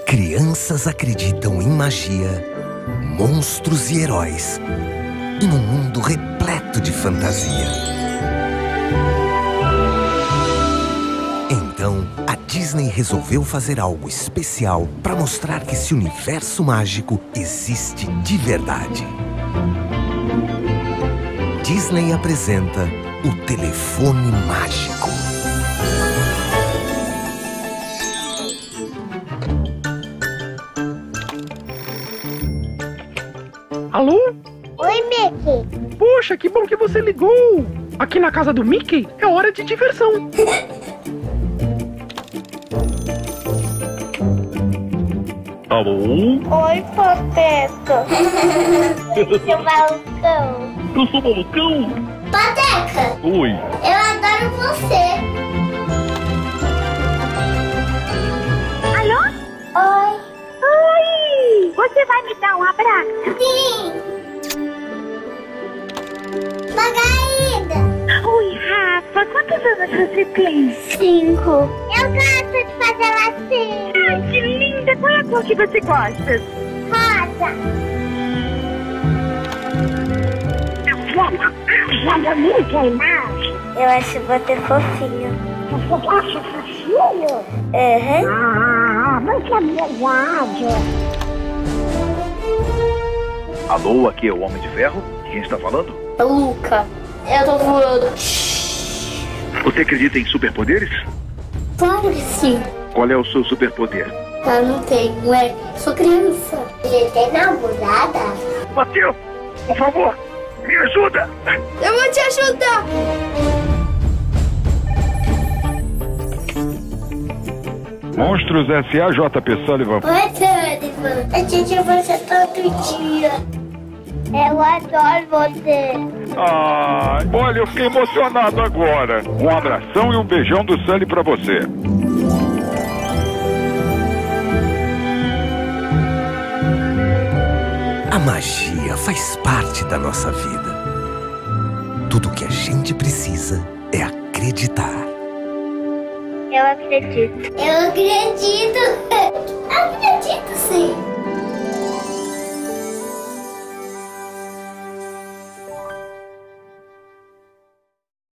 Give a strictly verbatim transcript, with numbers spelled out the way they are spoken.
Crianças acreditam em magia, monstros e heróis, em um mundo repleto de fantasia. Então, a Disney resolveu fazer algo especial para mostrar que esse universo mágico existe de verdade. Disney apresenta o telefone mágico. Alô? Oi, Mickey. Poxa, que bom que você ligou. Aqui na casa do Mickey é hora de diversão. Alô? Oi, Pateca. Seu malucão. Eu sou malucão? Pateca, Oi. eu adoro você. Alô? Oi. Oi! Você vai me dar um abraço? Sim. Margarida. Oi, Rafa. Quantos anos você tem? Cinco. Eu gosto de fazer lacinho. Ai, que linda! Qual é a cor que você gosta? Rosa. Eu acho você fofinho. Você acha fofinho? Uhum. Ah, muito obrigada. Alô, aqui é o Homem de Ferro. Quem está falando? Luca, eu tô voando. Você acredita em superpoderes? Claro que sim. Qual é o seu superpoder? Eu não tenho, é. Sou criança. Você tem namorada? Mateus, por favor, me ajuda! Eu vou te ajudar. Monstros S A J P Sullivan. Oi, Sullivan. A gente você todo dia. Eu adoro você. Ah, olha, eu fiquei emocionado agora. Um abração e um beijão do Sully pra você. A magia faz parte da nossa vida. Tudo o que a gente precisa é acreditar. Eu acredito. Eu acredito. Eu acredito sim.